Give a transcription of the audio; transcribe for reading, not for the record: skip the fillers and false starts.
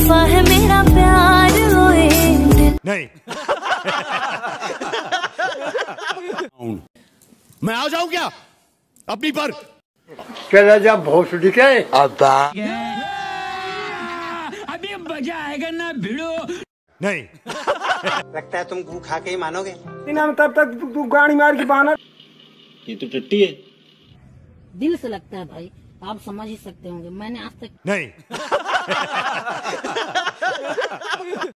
वफा है मेरा प्यार होए नहीं। मैं आ जाऊं क्या अपनी पर? चला जा भोसड़ी के अभी मजा आएगा ना भिड़ो। नहीं। लगता है तुम गू खा के ही मानोगे। तब तक तू गाड़ी मार के बहाना। ये तो टट्टी है। दिल से लगता है भाई, आप समझ ही सकते होंगे, मैंने आज तक नहीं।